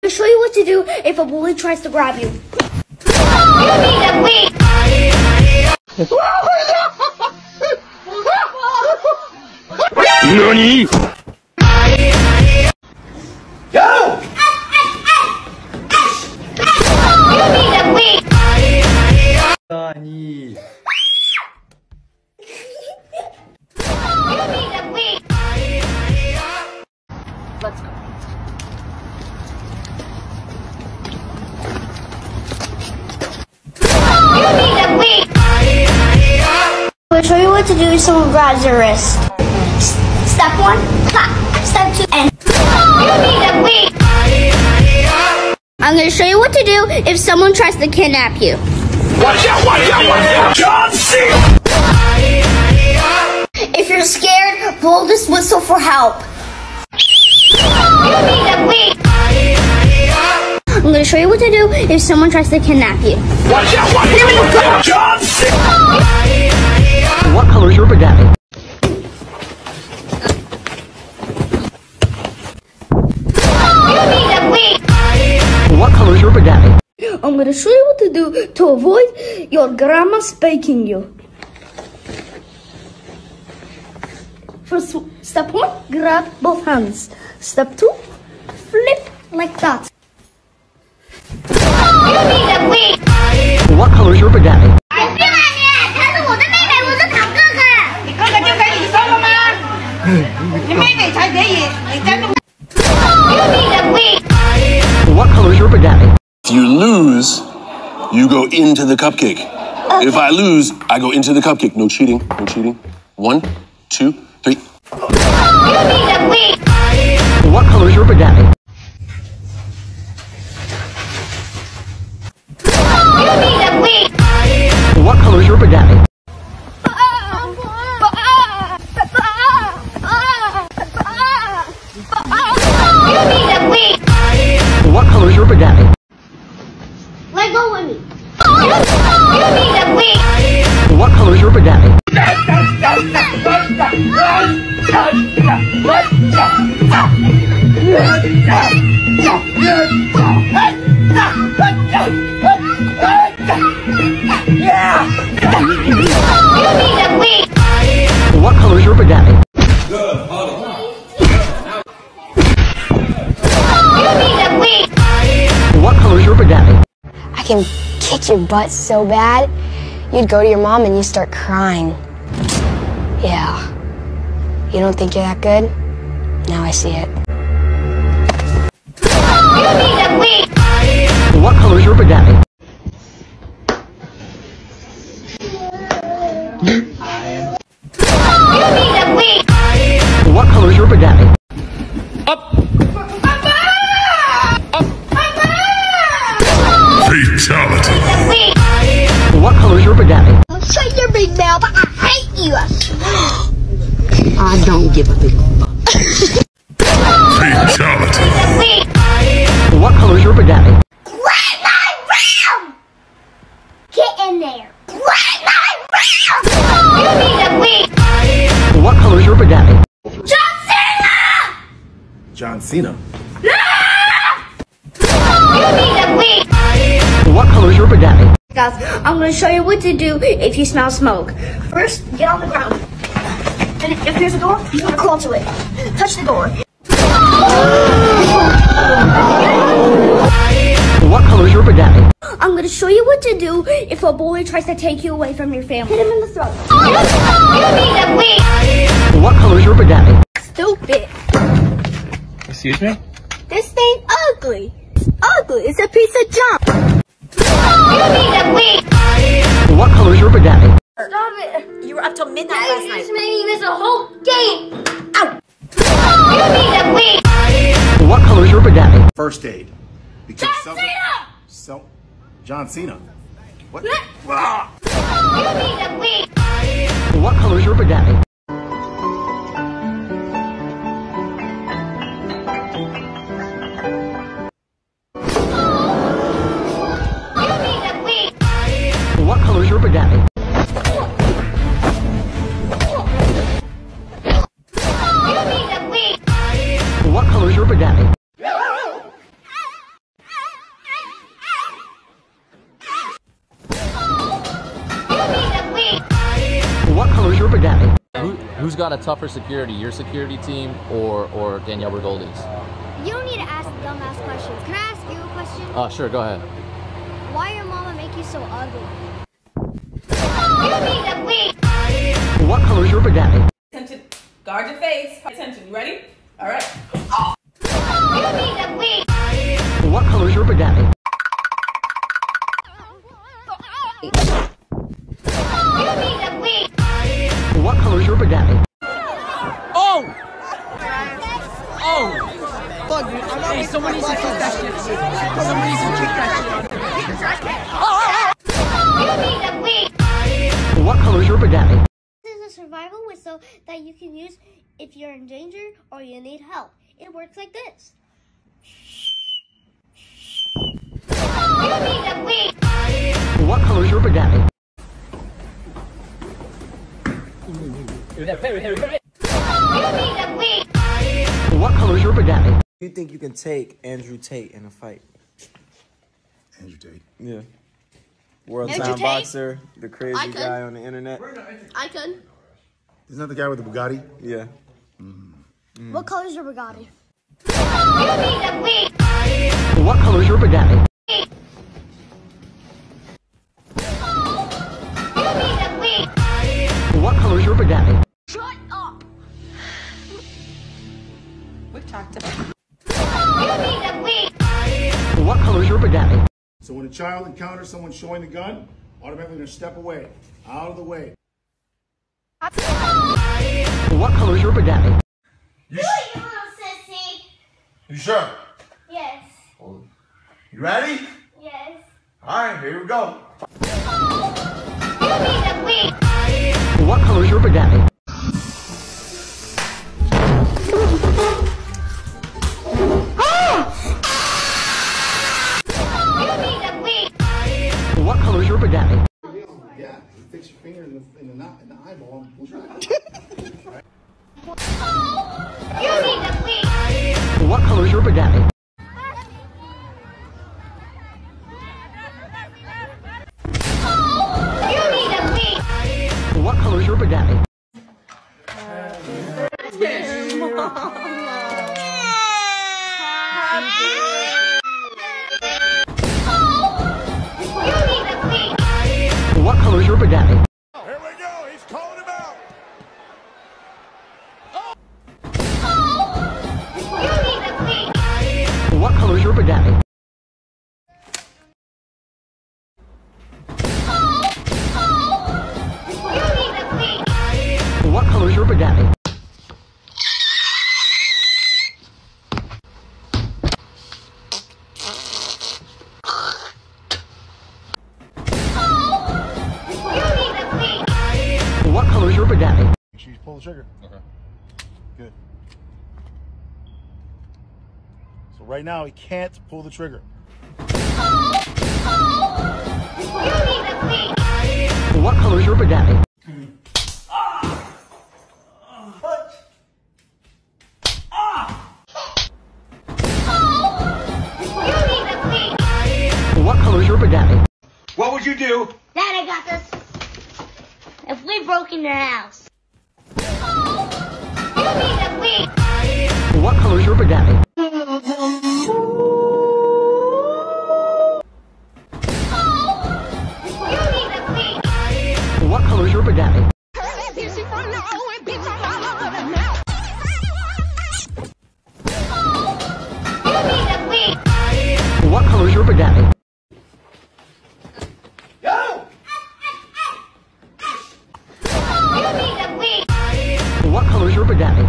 I'll show you what to do if a bully tries to grab you. NANI?! Go! NANI?! Let's go. I'll show you what to do if someone grabs your wrist. Step 1, clap. Step 2, and I'm going to show you what to do if someone tries to kidnap you. Watch out, watch out, watch out! John Cena! If you're scared, blow this whistle for help. I'm going to show you what to do if someone tries to kidnap you. Watch out, watch out, watch out! John Cena! What color is your spaghetti? What color is your spaghetti? I'm going to show you what to do to avoid your grandma spanking you. First, step 1, grab both hands. Step 2, flip like that. What color is your spaghetti? What color is your spaghetti? If you lose, you go into the cupcake. Okay. If I lose, I go into the cupcake. No cheating, no cheating. 1, 2, 3. What color is your spaghetti? What color is your spaghetti? What color is your spaghetti? Let go with me. What color is your spaghetti? What color is your spaghetti? What color is your spaghetti? I can kick your butt so bad, you'd go to your mom and you start crying. Yeah. You don't think you're that good? Now I see it. What color is your spaghetti? What color is your spaghetti? Fatality! What color is your spaghetti? Shut your big mouth. I hate you. I don't give a big fuck. Fatality! What color is your spaghetti? Grab my round. Get in there. Grab my round. What color is your spaghetti? John Cena. John Cena. What color is your spaghetti? Guys, I'm going to show you what to do if you smell smoke. First, get on the ground. And if there's a door, you're going to crawl to it. Touch the door. What color is your spaghetti? I'm going to show you what to do if a bully tries to take you away from your family. Hit him in the throat. What color is your spaghetti? Stupid. Excuse me? This thing ugly. It's ugly. It's a piece of junk. What color is your spaghetti? Stop it. You were up till midnight last night. This made me miss a whole game. Ow. What color is your spaghetti? First aid. Because John Cena! John Cena. What? What color is your spaghetti? What color is your spaghetti? What color is your spaghetti? Who's got a tougher security, your security team or Danielle Bergoldi's? You don't need to ask dumbass questions. Can I ask you a question? Sure, go ahead. Why your mama make you so ugly? What color is your spaghetti? Attention. Guard your face. Pay attention. You ready? All right. What color is your spaghetti? What color is your spaghetti? Oh! Oh! Fuck, dude. Hey, someone needs to kick that shit. Someone needs to kick that shit. What color is your spaghetti? This is a survival whistle that you can use if you're in danger or you need help. It works like this. What color is your spaghetti? What color is your spaghetti? Do you think you can take Andrew Tate in a fight? Andrew Tate. Yeah. World Andrew time Tate? boxer, the crazy guy on the internet. I could. Isn't that the guy with the Bugatti? Yeah. What color is your Bugatti? What color is your spaghetti? What color is your spaghetti? Shut up! We've talked about. What color is your spaghetti? So when a child encounters someone showing the gun, automatically gonna step away, out of the way. What color is your spaghetti? You little sissy! You sure? Yes. You ready? Yes. All right, here we go. What color is your spaghetti? What color is your spaghetti? Yeah, fix your finger in the eyeball and we'll try it. What color is your spaghetti? What color is your spaghetti? What color is your spaghetti? Here we go, he's calling him out. What color is your spaghetti? What color is your spaghetti? What color is your spaghetti? Make sure you pull the trigger. Okay. Good. So right now he can't pull the trigger. What color is your spaghetti? What color is your spaghetti? What would you do? Dad, I got this. If we broke in your house. What color is your spaghetti? What color is your spaghetti? What color is your spaghetti? Go! What color is your spaghetti?